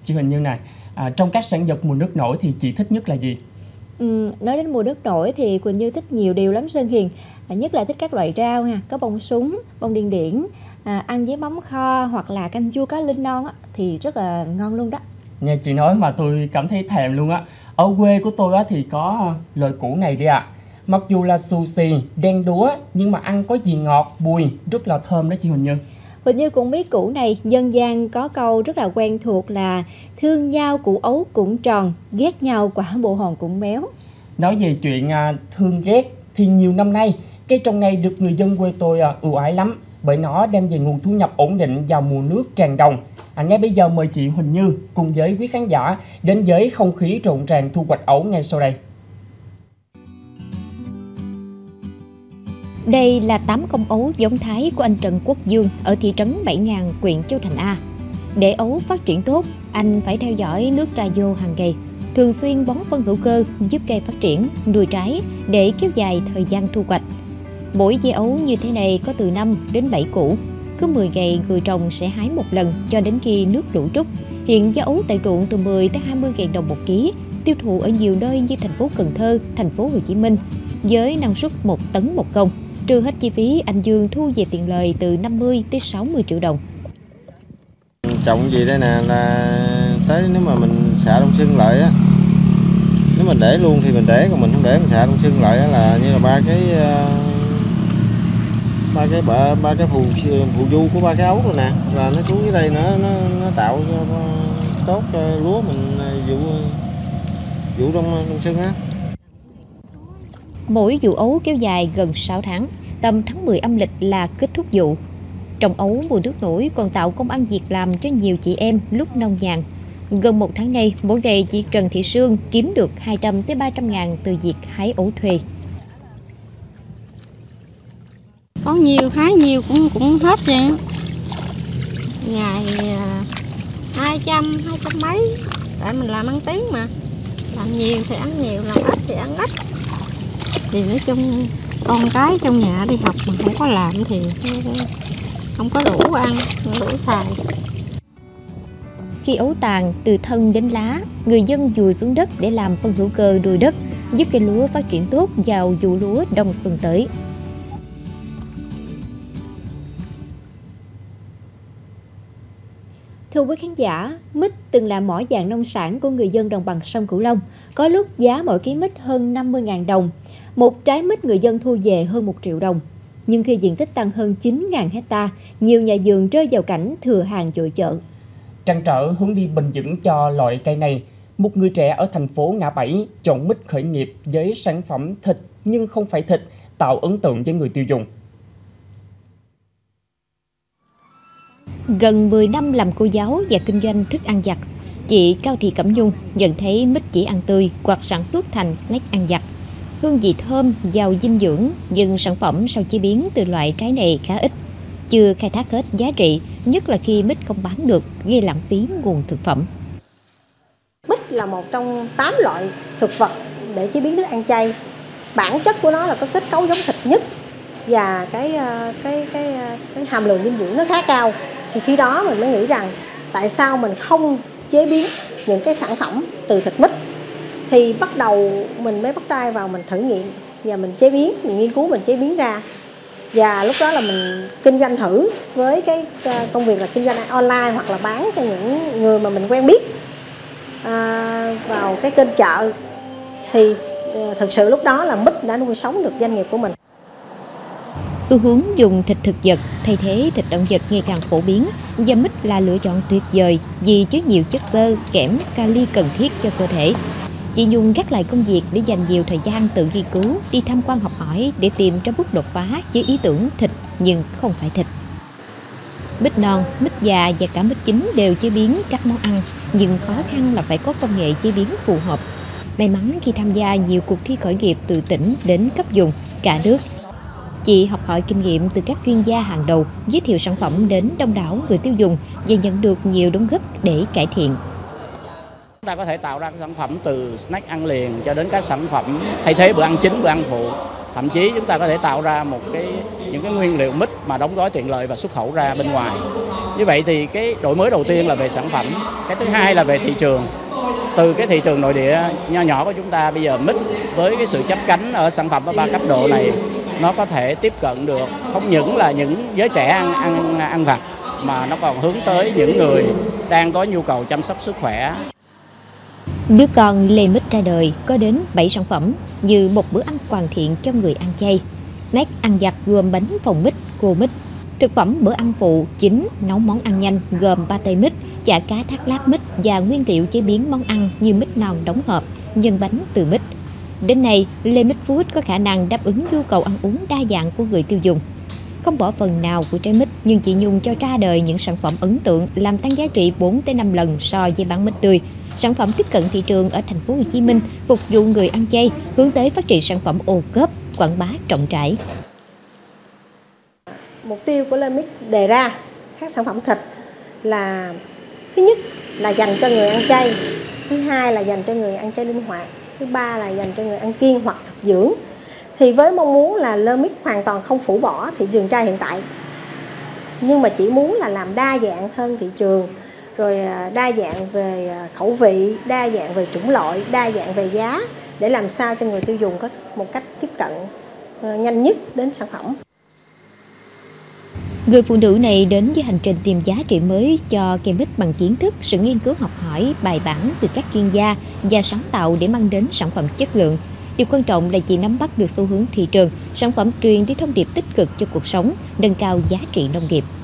Chị Huỳnh Như này, trong các sản vật mùa nước nổi thì chị thích nhất là gì? Nói đến mùa nước nổi thì Quỳnh Như thích nhiều điều lắm Sơn Hiền. Nhất là thích các loại rau ha, có bông súng, bông điên điển, ăn với mắm kho hoặc là canh chua cá linh non á, thì rất là ngon luôn đó. Nghe chị nói mà tôi cảm thấy thèm luôn á. Ở quê của tôi á thì có lời củ này đi ạ. Mặc dù là xù xì, đen đúa nhưng mà ăn có gì ngọt, bùi, rất là thơm đó chị Huỳnh Như. Quỳnh Như cũng biết củ này, dân gian có câu rất là quen thuộc là thương nhau củ ấu cũng tròn, ghét nhau quả bộ hòn cũng méo. Nói về chuyện thương ghét thì nhiều năm nay cây trồng này được người dân quê tôi ưu ái lắm, bởi nó đem về nguồn thu nhập ổn định vào mùa nước tràn đồng. Ngay bây giờ mời chị Huỳnh Như cùng với quý khán giả đến với không khí rộn ràng thu hoạch ấu ngay sau đây. Đây là 8 công ấu giống Thái của anh Trần Quốc Dương ở thị trấn 7.000, huyện Châu Thành A. Để ấu phát triển tốt, anh phải theo dõi nước ra vô hàng ngày, thường xuyên bón phân hữu cơ giúp cây phát triển, nuôi trái để kéo dài thời gian thu hoạch. Mỗi dây ấu như thế này có từ 5 đến 7 củ. Cứ 10 ngày người trồng sẽ hái một lần cho đến khi nước lũ rút. Hiện giá ấu tại ruộng từ 10 tới 20.000 đồng một ký, tiêu thụ ở nhiều nơi như thành phố Cần Thơ, thành phố Hồ Chí Minh với năng suất 1 tấn một công. Trừ hết chi phí, anh Dương thu về tiền lời từ 50 tới 60 triệu đồng. Trồng gì đây nè là tới nếu mà mình xạ đông xuân lại á, nếu mình để luôn thì mình để, còn mình không để mình xạ đông xuân lại á là như là ba cái phù du của ba cái ấu rồi nè, là nó xuống dưới đây nó tạo cho tốt cho lúa mình vụ đông xuân á. Mỗi vụ ấu kéo dài gần 6 tháng, tầm tháng 10 âm lịch là kết thúc vụ. Trồng ấu mùa nước nổi còn tạo công ăn việc làm cho nhiều chị em lúc nông nhàn. Gần 1 tháng nay, mỗi ngày chị Trần Thị Sương kiếm được 200 tới 300 ngàn từ việc hái ấu thuê. Có nhiều, hái nhiều cũng hết rồi. Ngày 200 mấy, tại mình làm ăn tiếng mà. Làm nhiều thì ăn nhiều, làm ít thì ăn ít. Thì nói chung con cái trong nhà đi học mà không có làm thì không có đủ ăn, không đủ xài. Khi ấu tàn từ thân đến lá, người dân vùi xuống đất để làm phân hữu cơ đùi đất, giúp cây lúa phát triển tốt vào vụ lúa đông xuân tới. Thưa quý khán giả, mít từng là mỏ vàng nông sản của người dân đồng bằng sông Cửu Long. Có lúc giá mỗi ký mít hơn 50.000 đồng. Một trái mít người dân thu về hơn 1 triệu đồng. Nhưng khi diện tích tăng hơn 9.000 hecta, nhiều nhà vườn rơi vào cảnh thừa hàng dội chợ. Trăn trở hướng đi bền vững cho loại cây này, một người trẻ ở thành phố Ngã Bảy chọn mít khởi nghiệp với sản phẩm thịt nhưng không phải thịt, tạo ấn tượng với người tiêu dùng. Gần 10 năm làm cô giáo và kinh doanh thức ăn vặt, chị Cao Thị Cẩm Nhung nhận thấy mít chỉ ăn tươi hoặc sản xuất thành snack ăn vặt. Hương vị thơm, giàu dinh dưỡng, nhưng sản phẩm sau chế biến từ loại trái này khá ít, chưa khai thác hết giá trị, nhất là khi mít không bán được, gây lãng phí nguồn thực phẩm. Mít là một trong 8 loại thực vật để chế biến thức ăn chay. Bản chất của nó là có kết cấu giống thịt nhất và cái hàm lượng dinh dưỡng nó khá cao. Thì khi đó mình mới nghĩ rằng tại sao mình không chế biến những cái sản phẩm từ thịt mít. Thì bắt đầu mình mới bắt tay vào mình thử nghiệm và mình chế biến, mình nghiên cứu mình chế biến ra. Và lúc đó là mình kinh doanh thử với cái công việc là kinh doanh online hoặc là bán cho những người mà mình quen biết vào cái kênh chợ. Thì thực sự lúc đó là mít đã nuôi sống được doanh nghiệp của mình. Xu hướng dùng thịt thực vật thay thế thịt động vật ngày càng phổ biến và mít là lựa chọn tuyệt vời vì chứa nhiều chất xơ, kẽm, kali cần thiết cho cơ thể. Chị Nhung gác lại công việc để dành nhiều thời gian tự nghiên cứu, đi tham quan học hỏi để tìm ra bước đột phá với ý tưởng thịt nhưng không phải thịt. Mít non, mít già và cả mít chín đều chế biến các món ăn, nhưng khó khăn là phải có công nghệ chế biến phù hợp. May mắn khi tham gia nhiều cuộc thi khởi nghiệp từ tỉnh đến cấp vùng, cả nước. Chị học hỏi kinh nghiệm từ các chuyên gia hàng đầu, giới thiệu sản phẩm đến đông đảo người tiêu dùng và nhận được nhiều đóng góp để cải thiện. Chúng ta có thể tạo ra các sản phẩm từ snack ăn liền cho đến các sản phẩm thay thế bữa ăn chính, bữa ăn phụ. Thậm chí chúng ta có thể tạo ra một cái những cái nguyên liệu mít mà đóng gói tiện lợi và xuất khẩu ra bên ngoài. Như vậy thì cái đổi mới đầu tiên là về sản phẩm, cái thứ hai là về thị trường. Từ cái thị trường nội địa nho nhỏ của chúng ta bây giờ mít với cái sự chắp cánh ở sản phẩm ở 3 cấp độ này, nó có thể tiếp cận được không những là những giới trẻ ăn vặt mà nó còn hướng tới những người đang có nhu cầu chăm sóc sức khỏe. Đứa con Lê Mít ra đời có đến 7 sản phẩm như một bữa ăn hoàn thiện cho người ăn chay, snack ăn vặt gồm bánh phồng mít, cua mít, thực phẩm bữa ăn phụ chính nấu món ăn nhanh gồm pate mít, chả cá thác lát mít và nguyên liệu chế biến món ăn như mít non đóng hộp, nhân bánh từ mít. Đến nay, Lê Mít Food có khả năng đáp ứng nhu cầu ăn uống đa dạng của người tiêu dùng. Không bỏ phần nào của trái mít, nhưng chị Nhung cho ra đời những sản phẩm ấn tượng làm tăng giá trị 4 tới 5 lần so với bán mít tươi. Sản phẩm tiếp cận thị trường ở thành phố Hồ Chí Minh, phục vụ người ăn chay, hướng tới phát triển sản phẩm ô cốp, quảng bá rộng rãi. Mục tiêu của Lê Mít đề ra các sản phẩm thịt là thứ nhất là dành cho người ăn chay, thứ hai là dành cho người ăn chay linh hoạt, thứ ba là dành cho người ăn kiêng hoặc thực dưỡng. Thì với mong muốn là Lê Mít hoàn toàn không phủ bỏ thị trường chay hiện tại, nhưng mà chỉ muốn là làm đa dạng hơn thị trường, rồi đa dạng về khẩu vị, đa dạng về chủng loại, đa dạng về giá, để làm sao cho người tiêu dùng có một cách tiếp cận nhanh nhất đến sản phẩm. Người phụ nữ này đến với hành trình tìm giá trị mới cho cây mít bằng kiến thức, sự nghiên cứu học hỏi, bài bản từ các chuyên gia và sáng tạo để mang đến sản phẩm chất lượng. Điều quan trọng là chị nắm bắt được xu hướng thị trường, sản phẩm truyền đi thông điệp tích cực cho cuộc sống, nâng cao giá trị nông nghiệp.